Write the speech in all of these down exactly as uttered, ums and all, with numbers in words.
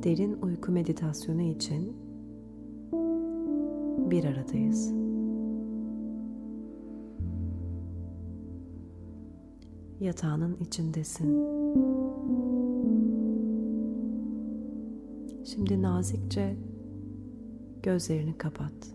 derin uyku meditasyonu için bir aradayız. Yatağının içindesin. Şimdi nazikçe gözlerini kapat.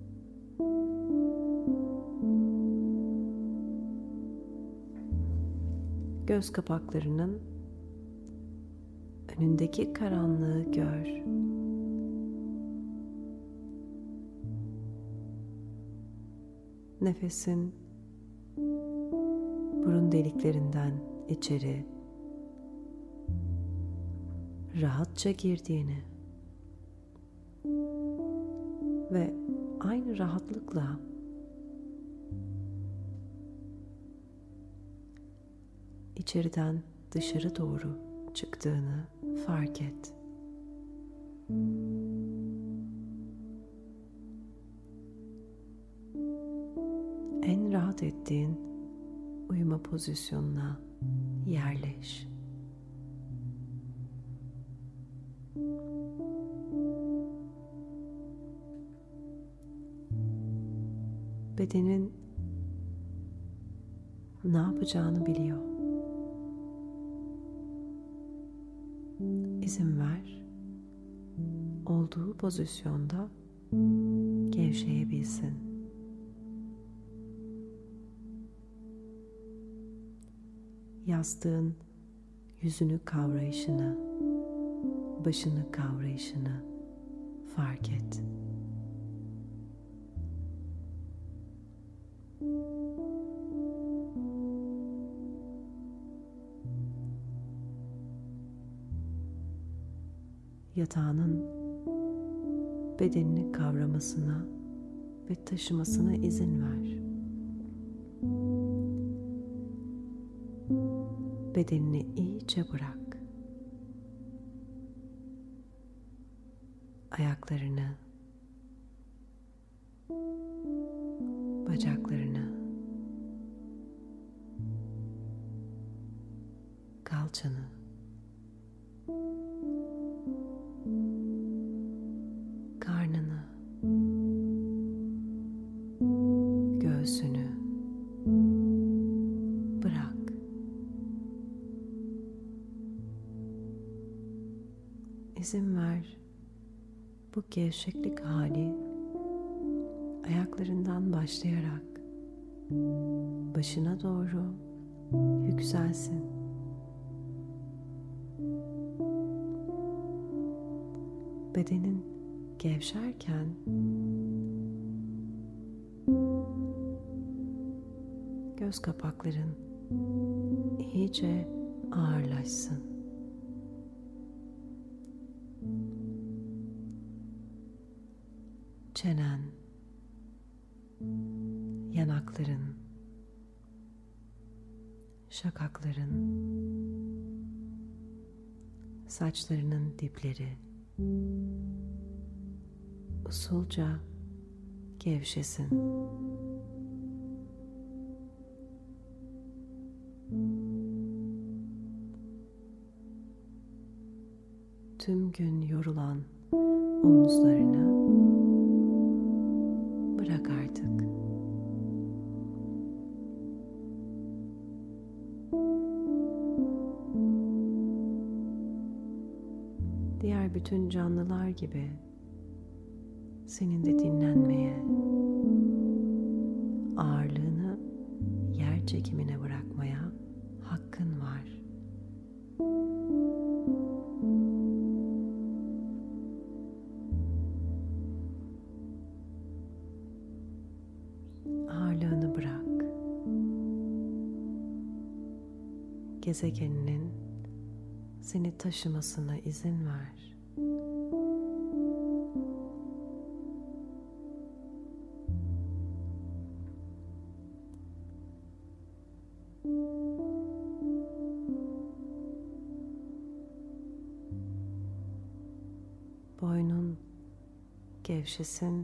Göz kapaklarının önündeki karanlığı gör. Nefesin burun deliklerinden içeri rahatça girdiğini ve aynı rahatlıkla içeriden dışarı doğru çıktığını fark et. En rahat ettiğin uyuma pozisyonuna yerleş. Bedenin ne yapacağını biliyor. İzin ver, olduğu pozisyonda gevşeyebilsin. Yastığın yüzünü kavrayışını, başını kavrayışını fark et. Yatağının bedenini kavramasına ve taşımasına izin ver. Bedenini iyice bırak. Ayaklarını, bacaklarını, kalçanı, karnını, göğsünü bırak. İzin ver, bu gevşeklik hali ayaklarından başlayarak başına doğru yükselsin. Bedenin gevşerken göz kapakların iyice ağırlaşsın. Çenen, yanakların, şakakların, saçlarının dipleri usulca gevşesin. Tüm gün yorulan omuzlarını bırak artık. Diğer bütün canlılar gibi senin de dinlenmeye, ağırlığını yer çekimine bırakmaya hakkın var. Ağırlığını bırak. Gezegeninin seni taşımasına izin ver. Boynun gevşesin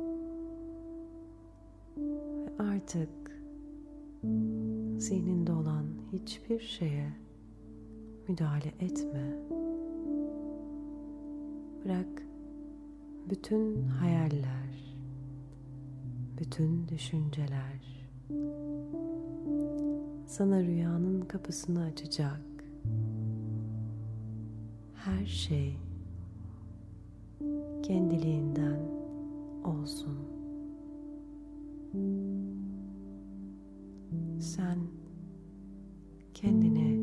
ve artık zihninde olan hiçbir şeye müdahale etme. Bırak bütün hayaller, bütün düşünceler sana rüyanın kapısını açacak her şey kendiliğinden olsun. Sen kendini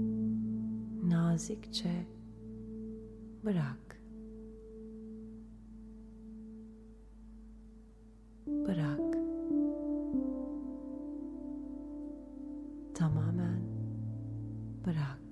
nazikçe bırak. Bırak. Tamamen bırak.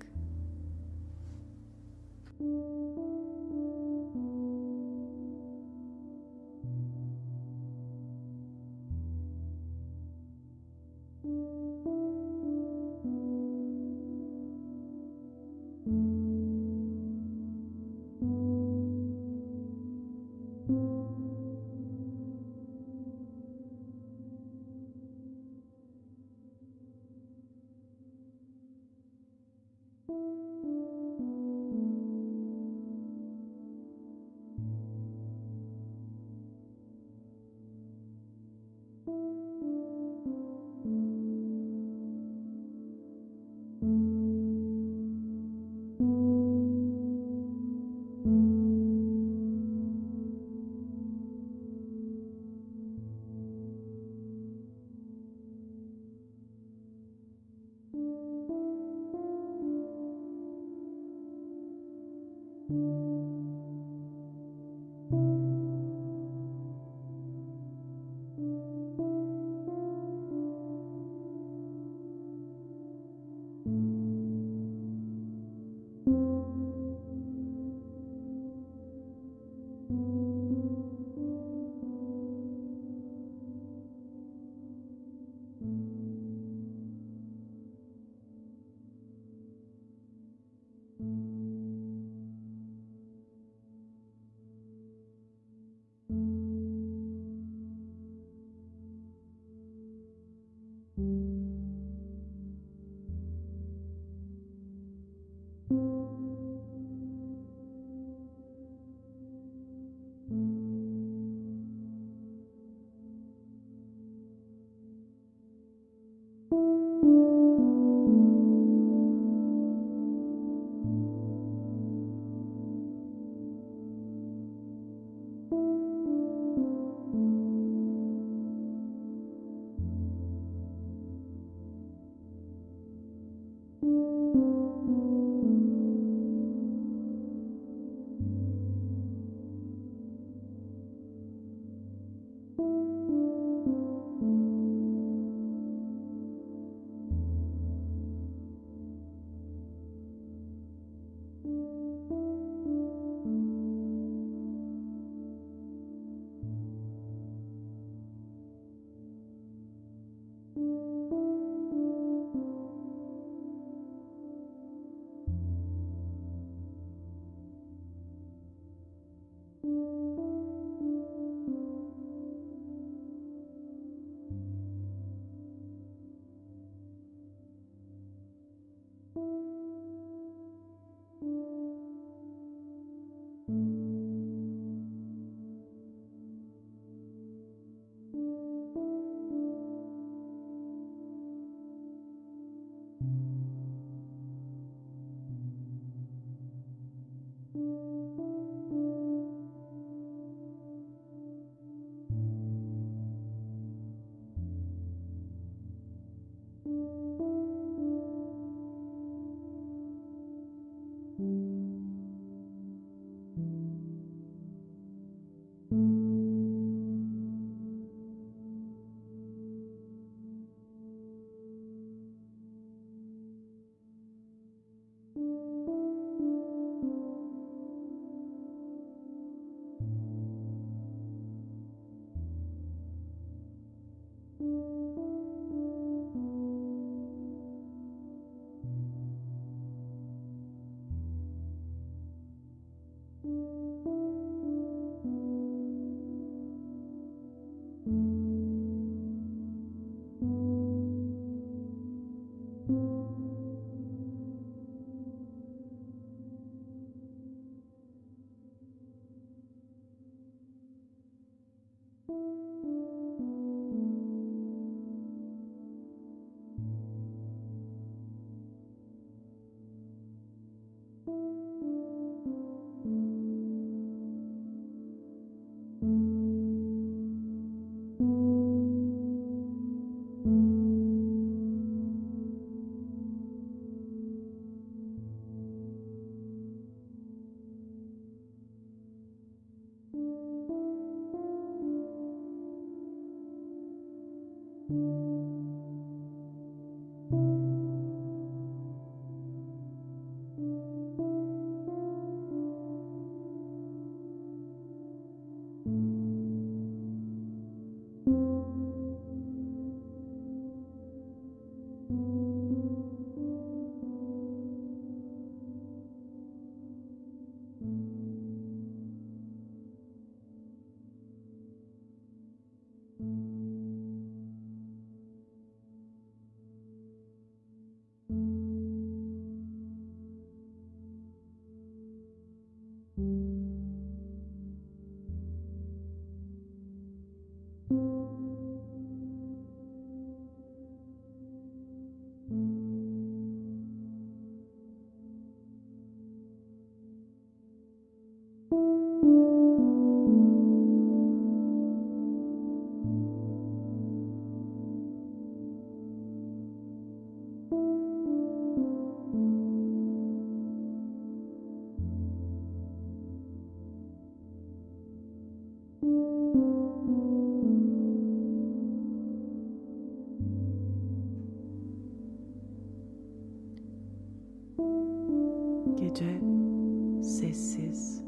Gece sessiz.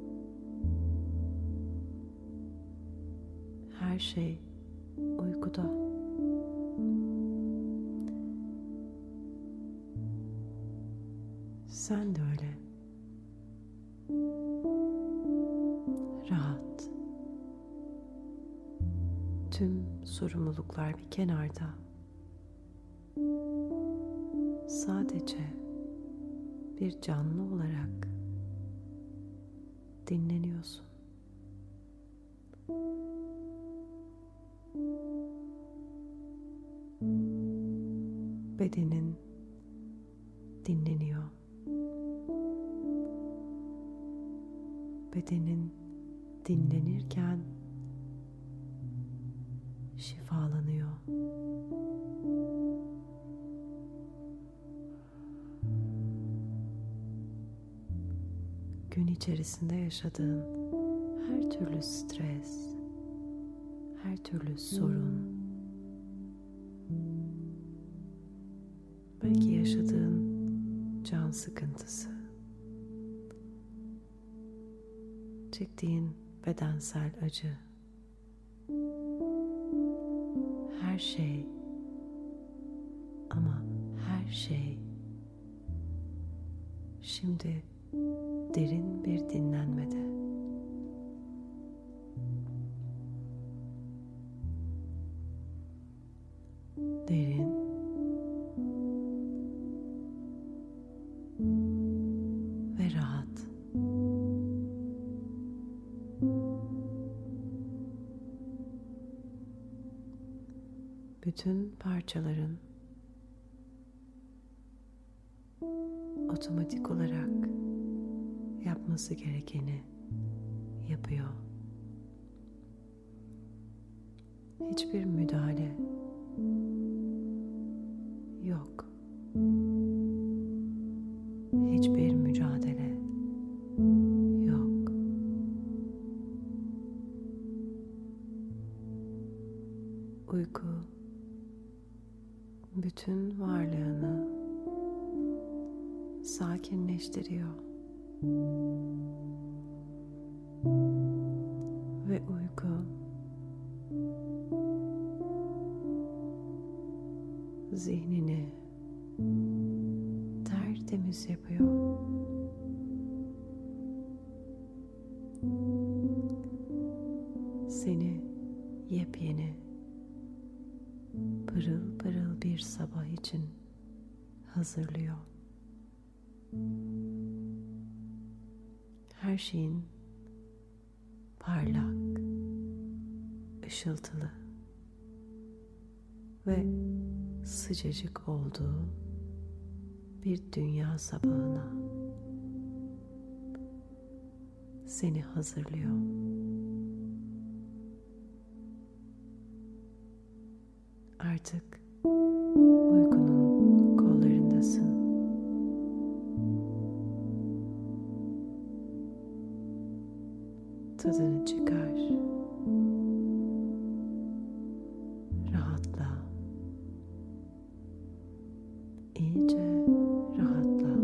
Her şey uykuda. Sen de öyle. Rahat. Tüm sorumluluklar bir kenarda. Sadece bir canlı olarak dinleniyorsun. Bedenin dinleniyor. Bedenin dinlenirken şifalanıyor. Gün içerisinde yaşadığın her türlü stres, her türlü sorun, belki yaşadığın can sıkıntısı, çektiğin bedensel acı, her şey, ama her şey şimdi derin bir dinlenmede. Derin ve rahat. Bütün parçaların otomatik olarak yapması gerekeni yapıyor. Hiçbir müdahale yok. Hiçbir mücadele yok. Uyku bütün varlığını sakinleştiriyor. Ve uyku zihnini tertemiz yapıyor. Seni yepyeni, pırıl pırıl bir sabah için hazırlıyor. Her şeyin parlak, ışıltılı ve sıcacık olduğu bir dünya sabahına seni hazırlıyor. Artık uykunun kollarındasın. Tadını çıkar. Rahatla. İyice rahatla.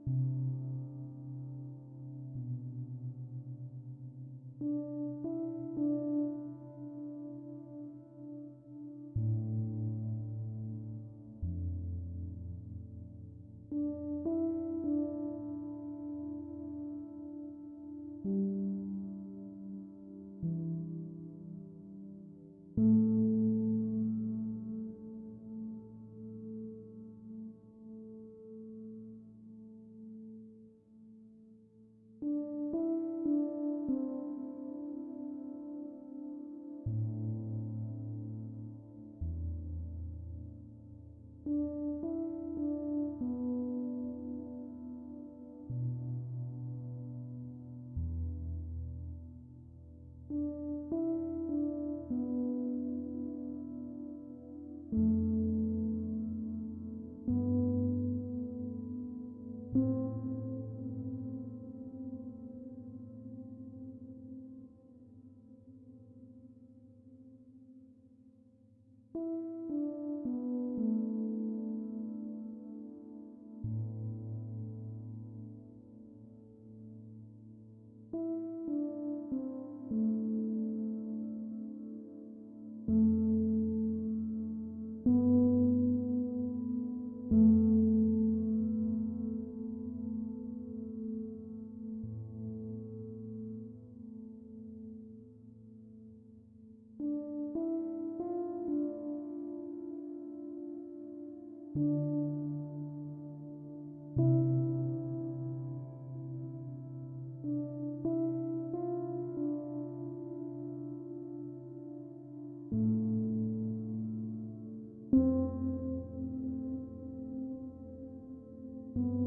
Thank you.